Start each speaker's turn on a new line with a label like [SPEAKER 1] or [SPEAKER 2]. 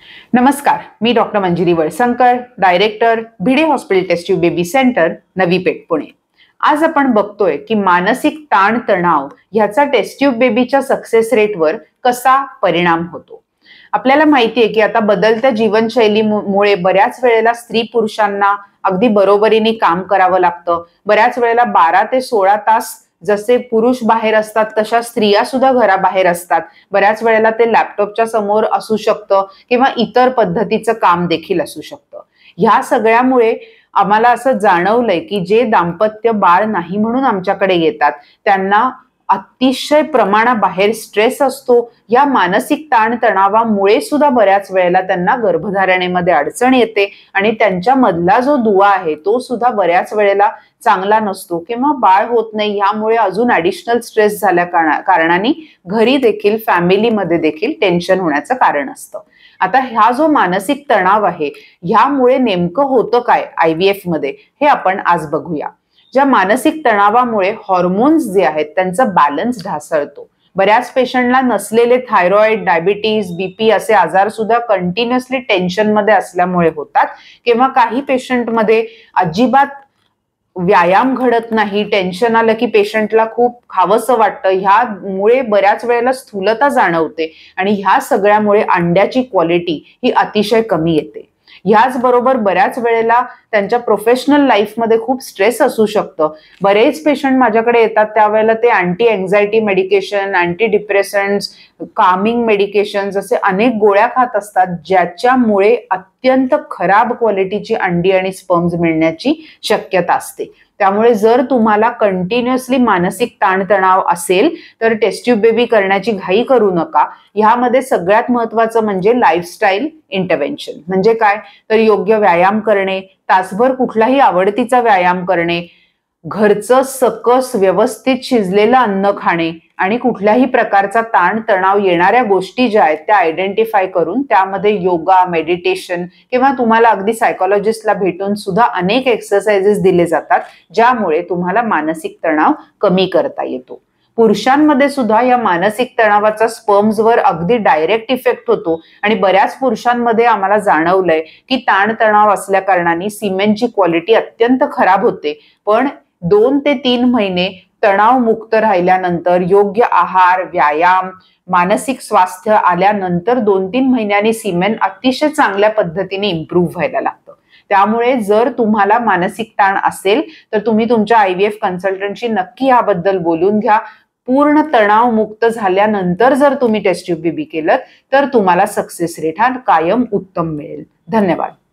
[SPEAKER 1] नमस्कार, मी doctor Manjiri Walsankar, director Bhide hospital test tube baby centre, Navi Peth, Pune. आज आपण बघतोय की मानसिक ताण तणाव ह्याचा टेस्ट ट्यूब बेबीच्या सक्सेस रेटवर कसा परिणाम होतो. आपल्याला माहिती आहे की आता बदलत्या जीवनशैलीमुळे बऱ्याच वेळेला स्त्री पुरुषांना अगदी बरोबरीने काम करावं लागतं. बऱ्याच वेळेला 12 ते 16 तास जसे पुरुष बाहेर असतात तशा स्त्रिया सुद्धा घराबाहेर असतात. बऱ्याच वेळेला ते लॅपटॉपच्या समोर असू शकतं किंवा इतर पद्धतीचं काम देखील असू शकतं. ह्या सगळ्यामुळे आम्हाला असं जाणवलंय की जे दाम्पत्य बाळ नाही म्हणून आमच्याकडे येतात त्यांना अतिशय प्रमाणाबाहेर स्ट्रेस असतो. या मानसिक ताण तणावामुळे सुद्धा बऱ्याच वेळेला त्यांना गर्भधारणेमध्ये अडचण येते आणि त्यांच्या मधला जो दुवा आहे तो सुद्धा बऱ्याच वेळेला चांगला नसतो किंवा बाळ होत नाही. यामुळे अजून ऍडिशनल स्ट्रेस झाल्या कारणाने घरी देखील फॅमिलीमध्ये देखील टेन्शन होण्याचं कारण असतं. आता हा जो मानसिक तणाव आहे ह्यामुळे नेमकं होतं काय IVF मध्ये हे आपण आज बघूया. ज्या मानसिक तणावामुळे हॉर्मोन्स जे आहेत त्यांचा बॅलन्स ढासळतो. बऱ्याच पेशंटला नसलेले थायरॉइड, डायबिटीज, BP असे आजार सुद्धा कंटिन्युअसली टेन्शन मध्ये असल्यामुळे होतात किंवा काही पेशंटमध्ये अजिबात व्यायाम घडत नाही. टेन्शन आलं की पेशंटला खूप खावंसं वाटतं. ह्यामुळे बऱ्याच वेळेला स्थूलता जाणवते आणि ह्या सगळ्यामुळे अंड्याची क्वालिटी ही अतिशय कमी येते. ह्याच बरोबर बऱ्याच वेळेला त्यांच्या प्रोफेशनल लाईफमध्ये खूप स्ट्रेस असू शकतं. बरेच पेशंट माझ्याकडे येतात त्यावेळेला ते anti anxiety medication, anti depressants, calming medications असे अनेक गोळ्या खात असतात ज्याच्यामुळे अत्यंत खराब क्वालिटीची अंडी आणि स्पर्म्स मिळण्याची शक्यता असते. त्यामुळे जर तुम्हाला कंटिन्युअसली मानसिक ताणतणाव असेल तर टेस्ट ट्यूब बेबी करण्याची घाई करू नका. ह्यामध्ये सगळ्यात महत्वाचं म्हणजे लाईफस्टाईल इंटरव्हेन्शन. म्हणजे काय तर योग्य व्यायाम करणे, तासभर कुठलाही आवडतीचा व्यायाम करणे, घरचं सकस व्यवस्थित शिजलेलं अन्न खाणे आणि कुठल्याही प्रकारचा ताण तणाव येणाऱ्या गोष्टी ज्या आहेत त्या आयडेंटिफाय करून त्यामध्ये योगा, मेडिटेशन किंवा तुम्हाला अगदी सायकोलॉजिस्टला भेटून सुद्धा अनेक एक्सरसाइजेस दिले जातात ज्यामुळे तुम्हाला मानसिक तणाव कमी करता येतो. पुरुषांमध्ये सुद्धा या मानसिक तणावाचा स्पर्म्सवर अगदी डायरेक्ट इफेक्ट होतो आणि बऱ्याच पुरुषांमध्ये आम्हाला जाणवलंय की ताणतणाव असल्या कारणाने सिमेंटची क्वालिटी अत्यंत खराब होते. पण 2 ते 3 महिने तणाव मुक्त राहिल्यानंतर योग्य आहार, व्यायाम, मानसिक स्वास्थ्य आल्यानंतर 2-3 महिन्यांनी सिमेन अतिशय चांगल्या पद्धतीने इम्प्रूव्ह व्हायला लागतं. त्यामुळे जर तुम्हाला मानसिक ताण असेल तर तुम्ही तुमच्या IVF कन्सल्टंटशी नक्की याबद्दल बोलून घ्या. पूर्ण तणाव मुक्त झाल्यानंतर जर तुम्ही टेस्ट ट्यूब बेबी केलं तर तुम्हाला सक्सेस रेट हा कायम उत्तम मिळेल. धन्यवाद.